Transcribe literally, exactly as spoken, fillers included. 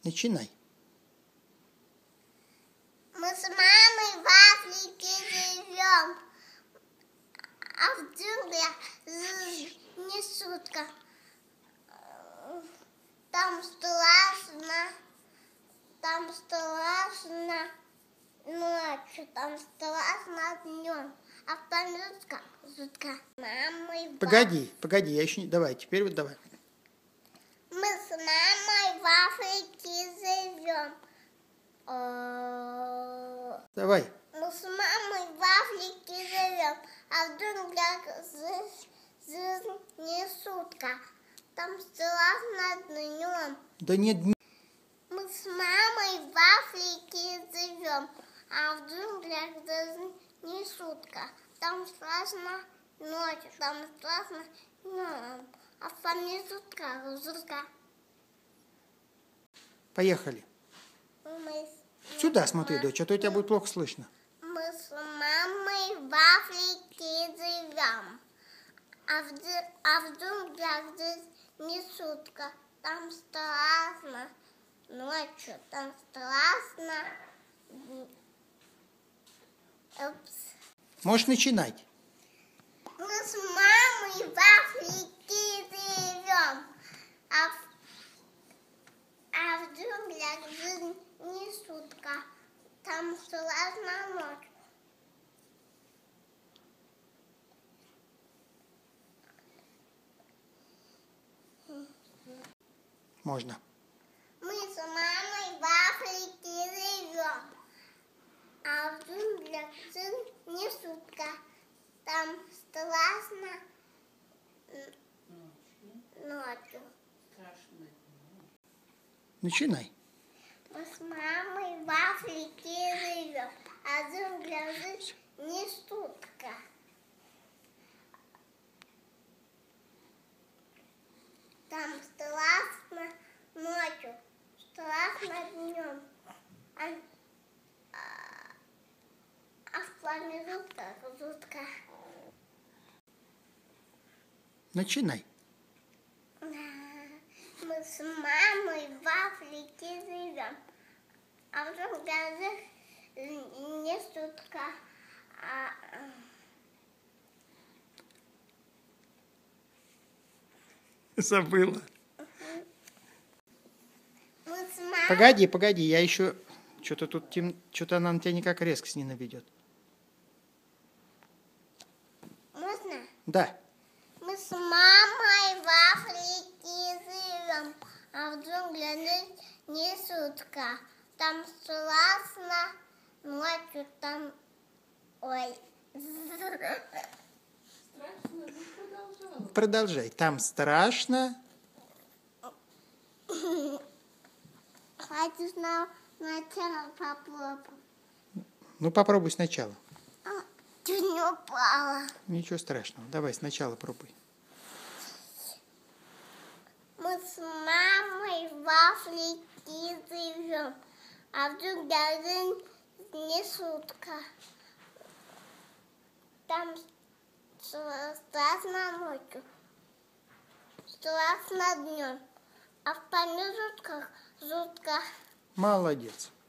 Начинай. Мы с мамой в Африке живем, а в джунглях не шутка. Там страшно, там страшно ночью, там страшно днем, а там жутко, жутко. Мамой Погоди, в... погоди, я еще не... Давай, теперь вот давай. Мы с мамой в Африке живем. Давай. Мы с мамой в Африке живем, а в джунглях жизнь не шутка. Там страшно днем. Да нет днем. Мы с мамой в Африке живем, а в джунглях жизнь не шутка. Там страшно ночью, там страшно днем, а там не шутка, жутко. Поехали. Мы... Сюда смотри, дочь, а то тебя будет плохо слышно. Мы с мамой в Африке живем, а в, а в джунглях здесь не шутка. Там страшно ночью, там страшно. Упс. Можешь начинать. Мы с мамой в Африке живем, а в, а в джунглях жизнь не шутка. Там страшно ночью. Можно. Мы с мамой в Африке живем, а в джунглях жизнь не шутка. Там страшно ночью. Начинай. Мы с мамой в Африке живем, а в джунглях жизнь не шутка. Там страшно ночью, страшно днем, а, а, а в плане жутко, жутко. Начинай. Мы с мамой в Африке живем, а в джунглях не шутка. А... Забыла. Мы с мамой... Погоди, погоди, я еще... Что-то тут тем... Что-то она на тебя никак резко с ней наведет. Можно? Да. Мы с мамой в Африке живем, а в джунглях не шутка. Там страшно ночью, там... Ой. Продолжай. Там страшно. Хватит на начало попробуй. Ну, попробуй сначала. А, чуть не упала. Ничего страшного. Давай сначала пробуй. Мы с мамой в Африке живем, а в джунглях не шутка. Там страшно ночью, страшно днем, а в промежутках жутко. Молодец.